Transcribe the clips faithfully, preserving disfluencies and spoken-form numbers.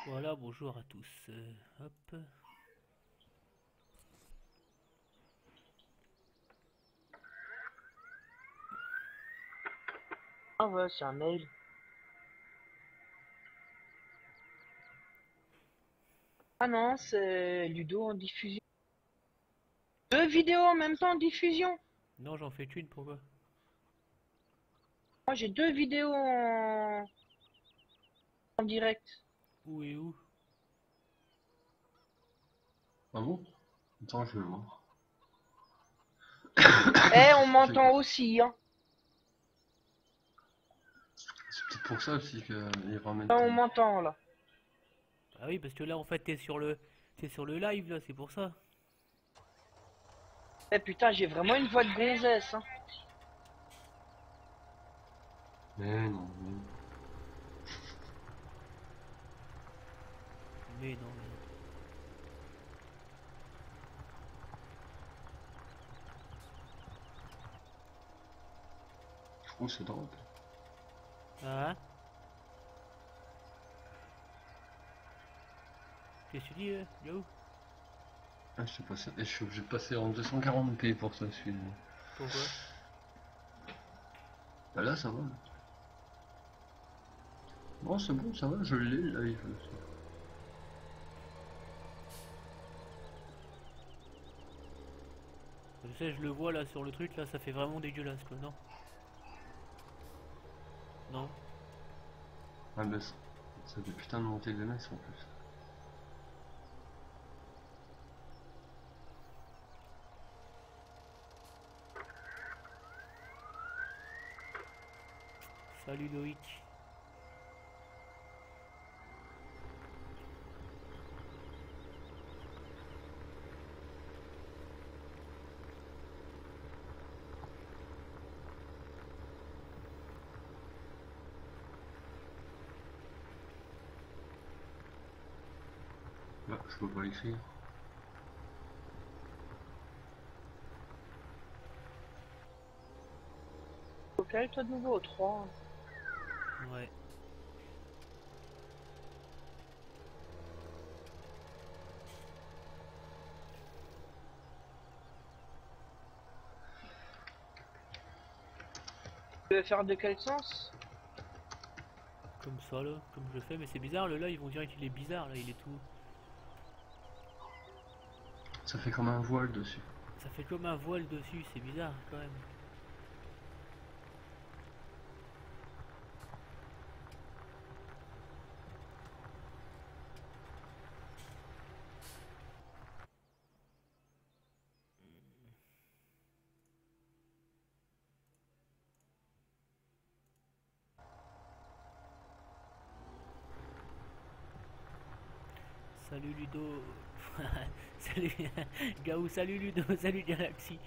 Voilà, bonjour à tous. Euh, hop. Ah ouais, c'est un mail. Ah non, c'est Ludo en diffusion. Deux vidéos en même temps en diffusion. Non, j'en fais qu'une, pourquoi? Moi j'ai deux vidéos en, en direct. Où et où? Ah bon? Attends, je vais voir. Eh, on C'est m'entend aussi, hein. c'est peut-être pour ça aussi qu'ils Ah, remettent. on euh, m'entend là. Ah oui, parce que là, en fait, t'es sur le, t'es sur le live, là, c'est pour ça. Eh putain, j'ai vraiment une voix de gonzesse, hein. Mais non, mais. Mais non, mais non. Je trouve que c'est drôle. Ah? Qu'est-ce que tu dis, euh, Yo? Ah, je suis passé. Et je suis obligé de passer en deux cent quarante p pour ça, celui-là. Pourquoi? Bah là, ça va. Non, c'est bon, ça va, je l'ai, là, il faut. Je sais, je le vois, là, sur le truc, là, ça fait vraiment dégueulasse, quoi, non? Non? Ah, bah, ça ça fait putain de monter les messes en plus. Salut, Loïc. Là, je peux pas écrire. Auquel toi de nouveau au trois. Ouais. Tu veux faire de quel sens? Comme ça, là, comme je fais, mais c'est bizarre, le live, on dirait qu'il est bizarre, là, il est tout... Ça fait comme un voile dessus. Ça fait comme un voile dessus, c'est bizarre, quand même. Salut Ludo. Salut Gaou, salut Ludo, salut Galaxy.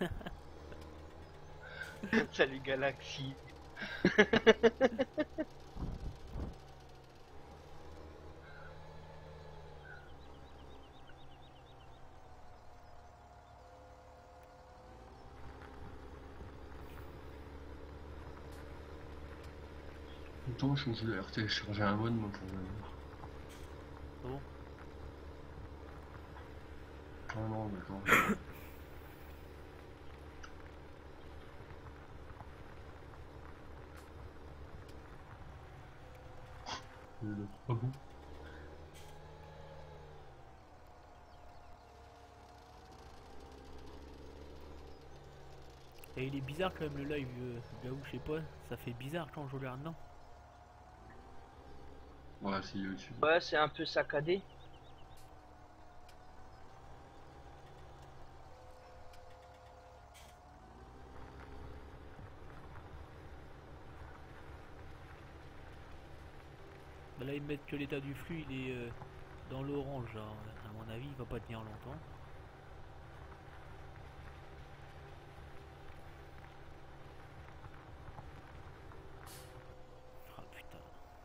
Salut Galaxy. Attends, je change de R T, je change un mode moi pour le. Ah bon? Ah non, d'accord. Le- Ah bon? Et il est bizarre quand même le live, euh, Gaou, je sais pas, ça fait bizarre quand je regarde, non? Ouais, c'est YouTube. Ouais, c'est un peu saccadé. Bah là ils mettent que l'état du flux, il est euh, dans l'orange, genre, à mon avis il va pas tenir longtemps. Ah putain.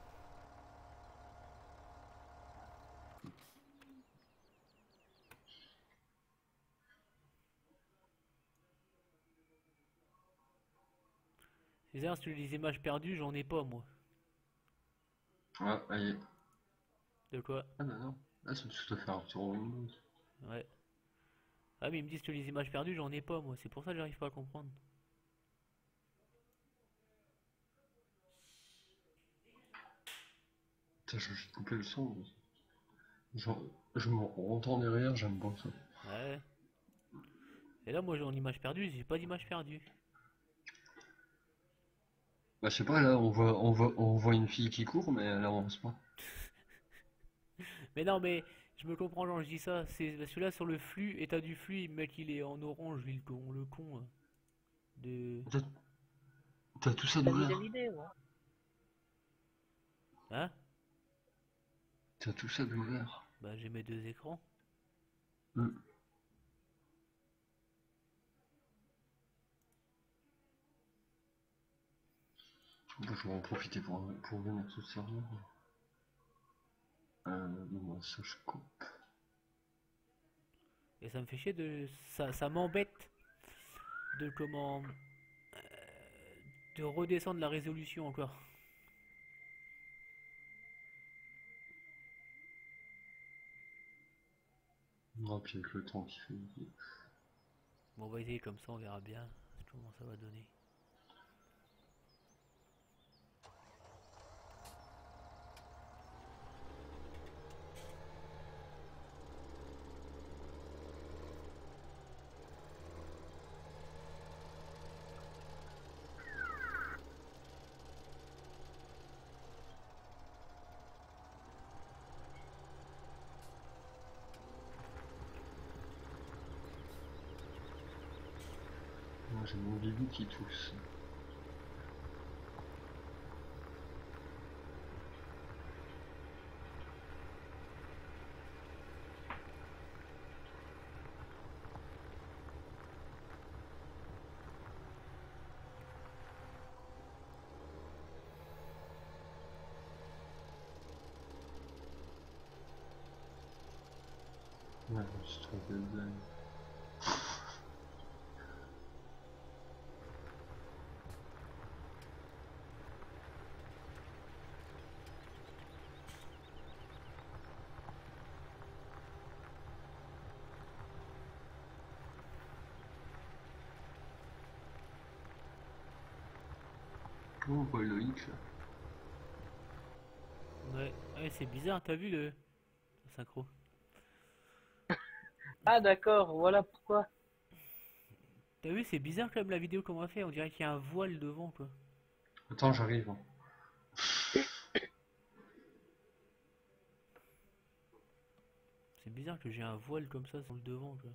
C'est bizarre, si tu les images perdues, j'en ai pas moi. Ouais, allez. De quoi? Ah bah non. Là, c'est tout à fait un retour au Windows. Ouais. Ah mais ils me disent que les images perdues, j'en ai pas moi, c'est pour ça que j'arrive pas à comprendre. Putain, je vais juste couper le son. Genre, je m'entends derrière, j'aime pas ça. Ouais. Et là moi j'ai en image perdue, j'ai pas d'image perdue. Bah, je sais pas, là, on voit, on voit, on voit une fille qui court, mais elle avance pas. Mais non mais je me comprends quand je dis ça, c'est parce que là sur le flux, état du flux, le mec il est en orange, lui le con, le con hein, de... T'as t'as tout ça T'as vu la d'ouvert? vidéo, hein? Hein? T'as tout ça d'ouvert? Bah j'ai mes deux écrans. Hmm. Bon, je vais en profiter pour, pour venir tout servir. Euh, bon, ça je coupe. Et ça me fait chier de... Ça, ça m'embête de comment... de redescendre la résolution encore. Non, puis avec le temps qui fait. Bon on va essayer comme ça, on verra bien comment ça va donner. Moi j'ai mon bibou qui tousse. Ouais, je me suis trompé de blague. Comment on voit Loïc là? Ouais, ouais c'est bizarre, t'as vu le... le synchro? Ah d'accord, voilà pourquoi. T'as vu, c'est bizarre quand même la vidéo qu'on m'a fait, on dirait qu'il y a un voile devant quoi. Attends, j'arrive. Hein. C'est bizarre que j'ai un voile comme ça sur le devant quoi.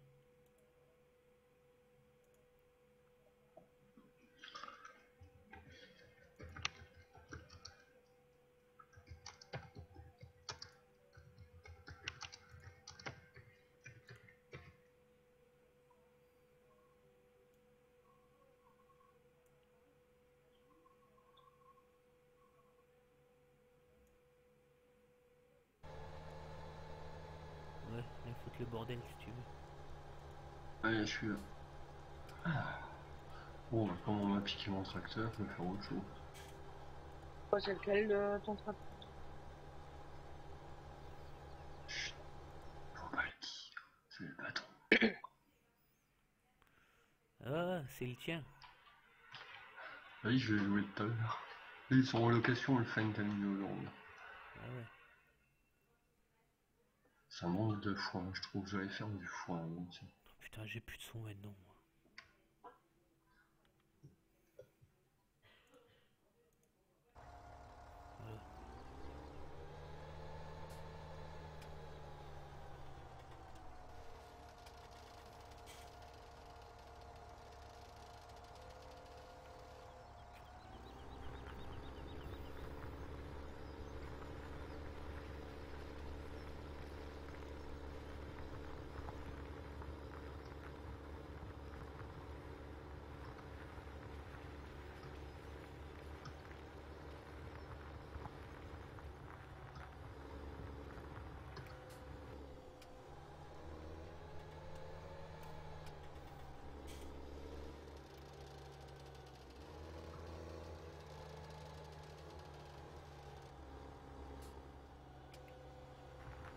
Ouais, il faut foutre le bordel si tu veux. Allez, je suis là. Bon, bah, comme on m'a piqué mon tracteur, je vais faire autre chose. Quoi, c'est lequel de ton tracteur? Chut, faut pas le dire. C'est le patron. Ah, c'est le tien. Oui, je vais jouer tout à l'heure. Ils sont en location, le Fine t'as mis aujourd'hui. Ah ouais. Ça manque de foin, je trouve que j'allais faire du foin avant. Tiens. Oh, putain, j'ai plus de son maintenant. Moi. Voilà.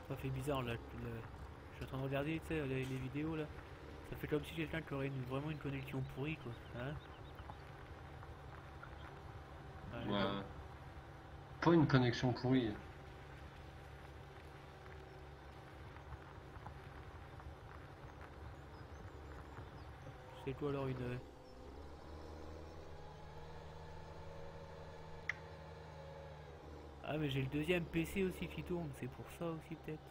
Ça fait bizarre là. le- Je suis en train de regarder, tu sais, les, les vidéos là. Ça fait comme si quelqu'un qui aurait une- vraiment une connexion pourrie quoi. Hein? Ouais, Ouais. non. Pas une connexion pourrie. C'est quoi alors une. Ah mais j'ai le deuxième P C aussi qui tourne, c'est pour ça aussi peut-être.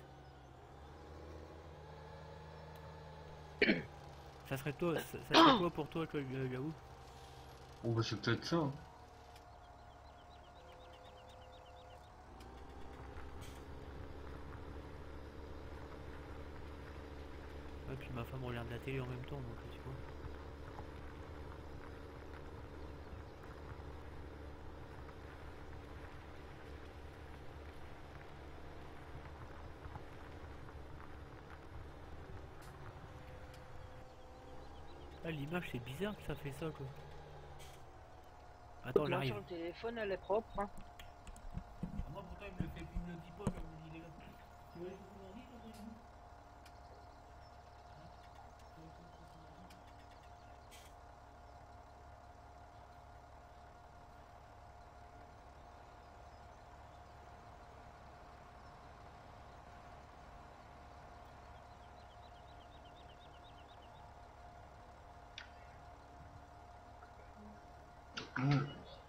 Ça serait toi, ça, ça serait quoi pour toi, toi, euh, Yahoo? Bon bah c'est peut-être ça. Hein. Ouais, puis ma femme regarde la télé en même temps, donc tu vois. Ah l'image c'est bizarre que ça fait ça quoi. Attends Moi j'arrive. sur le téléphone, elle est propre. Hein. Ah, moi pourtant il me le fait, il me le dit pas comme il est là. Tu veux aller sur ton ordi, toi, toi, Yahoo? Mmh.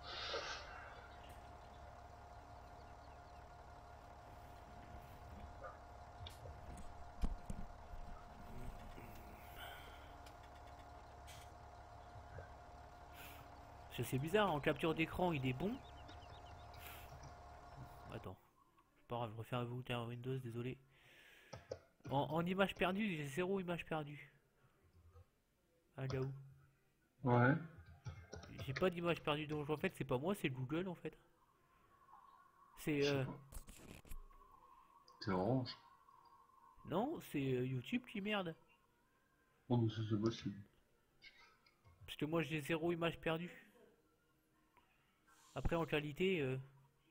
C'est bizarre, en capture d'écran il est bon. Attends, c'est pas grave, je refais un router Windows, désolé. En, en image perdue, j'ai zéro image perdue. Ah Yahoo. Ouais. J'ai pas d'image perdue, donc en fait c'est pas moi, c'est Google en fait. C'est Je sais euh... pas. C'est orange. Non, c'est euh, YouTube qui merde. Oh mais ça c'est possible. Parce que moi j'ai zéro image perdue. Après en qualité, euh...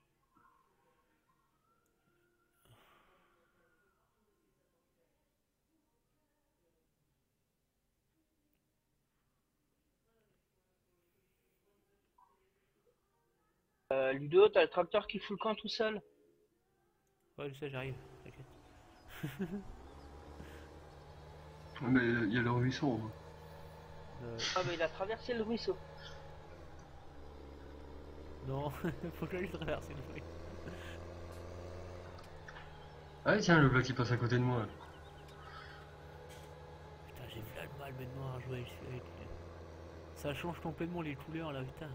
Euh, Ludo, t'as le tracteur qui fout le camp tout seul. ouais je sais, j'arrive, t'inquiète. Mais il y a le ruisseau. Hein. Euh... Ah, mais il a traversé le ruisseau. Non, faut que j'aille traverser le truc. Ah tiens, le gars qui passe à côté de moi. Putain, j'ai vu le mal maintenant à jouer avec... Ça change complètement les couleurs là, putain.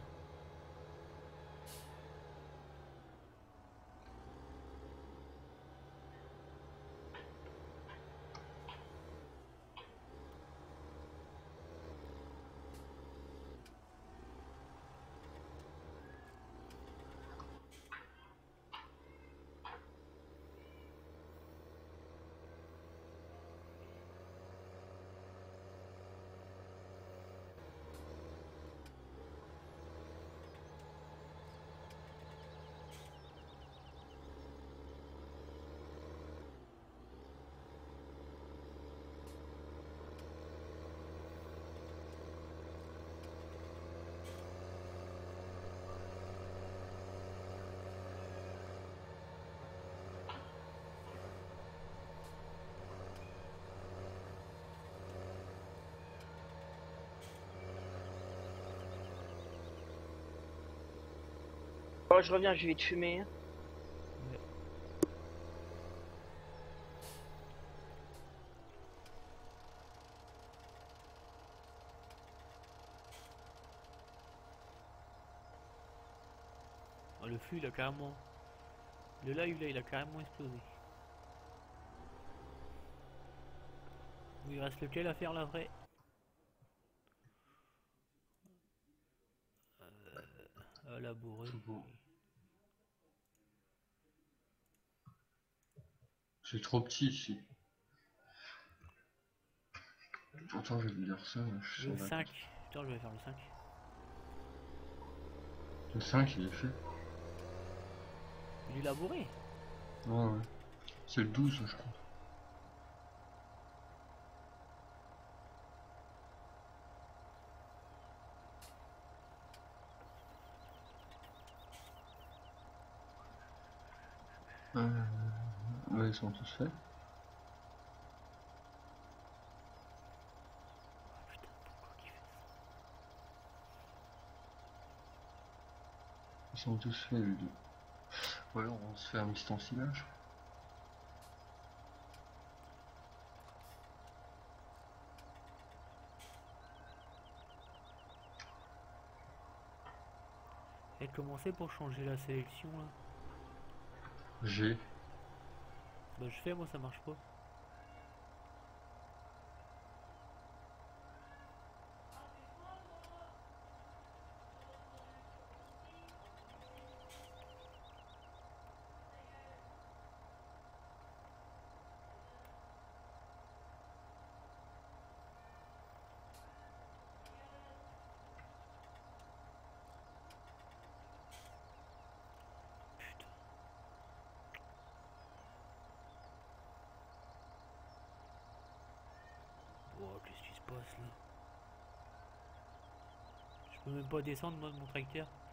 Oh, je reviens, je vais te fumer. Hein. Ouais. Oh, le flux il a carrément... Le live là il a carrément explosé. Il reste lequel à faire la vraie? Euh, à labourer. C'est bon. C'est trop petit ici. Attends, je vais te dire ça. Je suis Le sur la- cinq. Putain, je vais faire le cinq. Le cinq il est fait. Il est labouré. Ouais, ouais. C'est le douze, je crois. Euh... Ouais, ils sont tous faits. Putain, pourquoi qu'il fait ça? Ils sont tous faits, les deux. Ou alors on se fait un petit ensilage. Et comment c'est pour changer la sélection là? G. Bah je fais, moi ça marche pas. Putain. Oh, qu'est-ce qui se passe là? Je peux même pas descendre moi de mon tracteur.